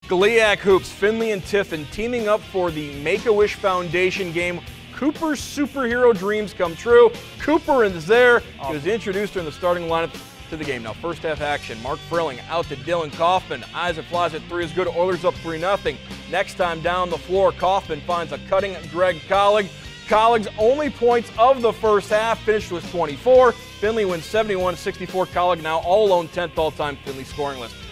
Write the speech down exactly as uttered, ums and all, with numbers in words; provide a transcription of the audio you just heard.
Gliac Hoops, Findlay and Tiffin teaming up for the Make-A-Wish Foundation game. Cooper's superhero dreams come true. Cooper is there. He was introduced during the starting lineup to the game. Now first half action, Mark Frilling out to Dylan Kaufman. Eyes and flies at three is good. Oilers up three nothing. Next time down the floor, Kaufman finds a cutting Greg Collig. Collig's only points of the first half finished with twenty-four. Findlay wins seventy-one sixty-four. Collig now all alone tenth all-time Findlay scoring list.